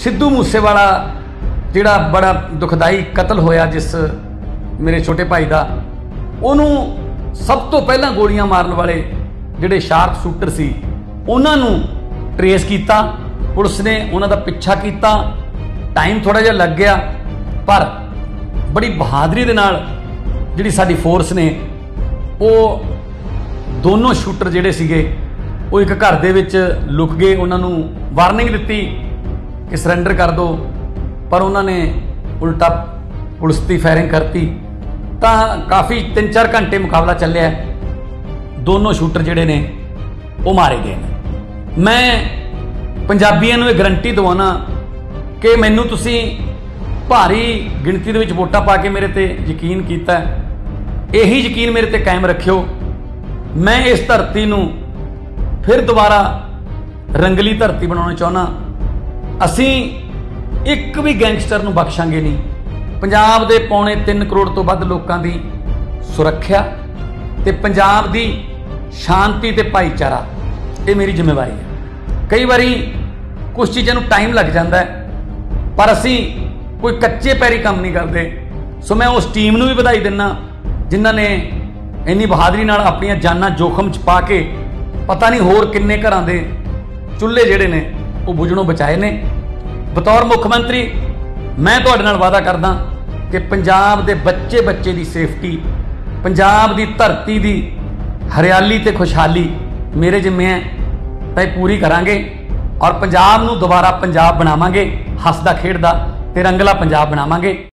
सिद्धू मूसेवाला जिहड़ा बड़ा दुखदाई कतल होया जिस मेरे छोटे भाई का, उन्होंने सब तो पहला गोलियां मारन वाले जिहड़े शार्प शूटर सी उन्होंने ट्रेस किया। पुलिस ने उन्हों का पिछा किया, टाइम थोड़ा जिहा लग गया, पर बड़ी बहादरी दे नाल जिहड़ी साडी फोर्स ने वो दोनों शूटर जिहड़े सीगे वो एक घर दे विच लुक गए। उन्होंने वार्निंग दी कि सरेंडर कर दो, पर उन्होंने उल्टा पुलिस की फायरिंग करती। तो काफ़ी 3-4 घंटे मुकाबला चलिया, दोनों शूटर जिहड़े ने वो मारे गए ने। मैं पंजाबियों को गारंटी दवाना कि मैनू तुसी भारी गिणती दे विच वोटां पा के मेरे ते यकीन कीता, यही यकीन मेरे ते कायम रखियो। मैं इस धरती नूं फिर दोबारा रंगली धरती बनाउणा चाहुंदा। असीं एक भी गैंगस्टर नूं बख्शांगे नहीं। पंजाब दे 3.25 करोड़ तो वध लोकां दी सुरक्षा ते पंजाब दी शांति ते भाईचारा, ये मेरी जिम्मेवारी है। कई बारी कुछ चीज़ों नूं टाइम लग जाता है, पर असीं कोई कच्चे पैरी काम नहीं करते। सो मैं उस टीम नूं भी बधाई दिना जिन्हां ने इन्नी बहादरी नाल अपनियां जानां जोखम च पा के पता नहीं होर किन्ने घरां दे चुल्हे जिहड़े ने वो बुझणों बचाए ने। बतौर मुख मंत्री मैं तुहाडे नाल वादा करदा कि पंजाब दे बच्चे बच्चे दी सेफ्टी, पंजाब दी धरती दी हरियाली ते खुशहाली मेरे जिम्मे है, तां पूरी करांगे और पंजाब नूं दोबारा पंजाब बनावांगे, हसदा खेडदा ते रंगला पंजाब बनावांगे।